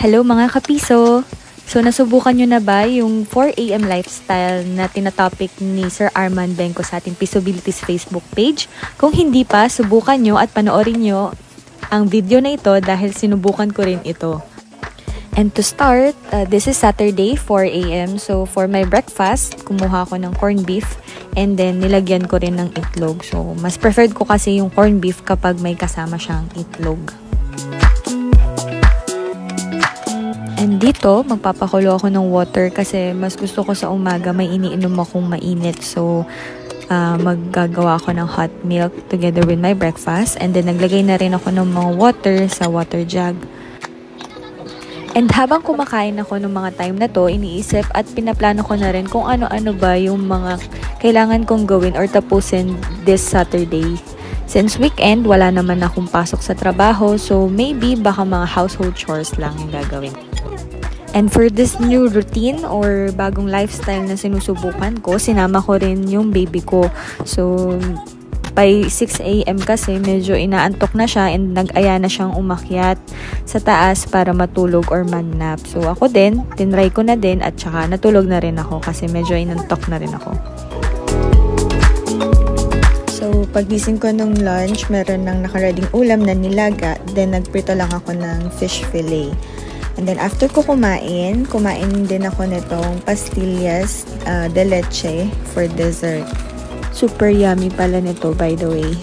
Hello mga kapiso! So nasubukan nyo na ba yung 4 AM lifestyle na tinatopic ni Sir Arman Benko sa ating Pisabilities Facebook page? Kung hindi pa, subukan nyo at panoorin nyo ang video na ito dahil sinubukan ko rin ito. And to start, this is Saturday, 4 AM. So for my breakfast, kumuha ko ng corned beef and then nilagyan ko rin ng itlog. So mas preferred ko kasi yung corned beef kapag may kasama siyang itlog. And dito, magpapakulo ako ng water kasi mas gusto ko sa umaga may iniinom akong mainit. So, maggagawa ako ng hot milk together with my breakfast. And then, naglagay na rin ako ng mga water sa water jug. And habang kumakain ako ng mga time na to, iniisip at pinaplano ko na rin kung ano-ano ba yung mga kailangan kong gawin or tapusin this Saturday. Since weekend, wala naman akong pasok sa trabaho. So, maybe baka mga household chores lang yung gagawin. And for this new routine or bagong lifestyle na sinusubukan ko, sinama ko rin yung baby ko. So, by 6 AM kasi medyo inaantok na siya and nag-aya na siyang umakyat sa taas para matulog or man-nap. So, ako din, tinry ko na din at saka natulog na rin ako kasi medyo inantok na rin ako. So, pagising ko nung lunch, meron ng nakarading ulam na nilaga. Then, nagprito lang ako ng fish fillet. And then, after ko kumain din ako nitong pastillas de leche for dessert. Super yummy pala nito, by the way.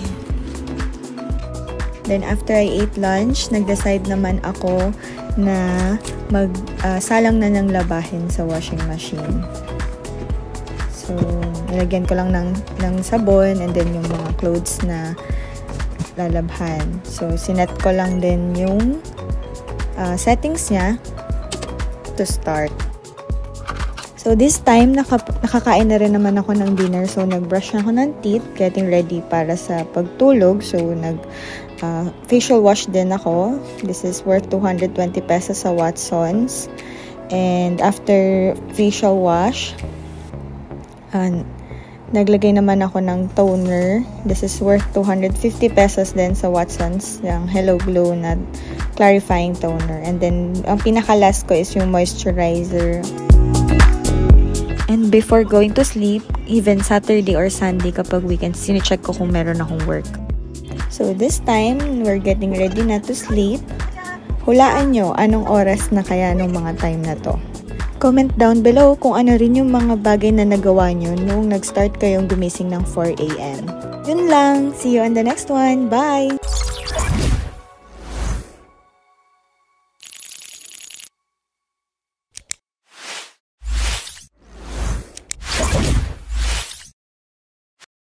Then, after I ate lunch, nag-decide naman ako na salang na ng labahin sa washing machine. So, nilagyan ko lang ng sabon and then yung mga clothes na lalabhan. So, sinet ko lang din yung settings niya to start. So, this time, nakakain na rin naman ako ng dinner. So, nag-brush na ako ng teeth, getting ready para sa pagtulog. So, facial wash din ako. This is worth 220 pesos sa Watsons. And after facial wash, naglagay naman ako ng toner. This is worth 250 pesos din sa Watsons. Yung Hello Glow na clarifying toner. And then, ang pinaka-last ko is yung moisturizer. And before going to sleep, even Saturday or Sunday kapag weekend, sine-check ko kung meron akong work. So, this time, we're getting ready na to sleep. Hulaan nyo, anong oras na kaya nung mga time na to? Comment down below kung ano rin yung mga bagay na nagawa nyo nung nag-start kayong gumising ng 4 AM. Yun lang. See you on the next one. Bye!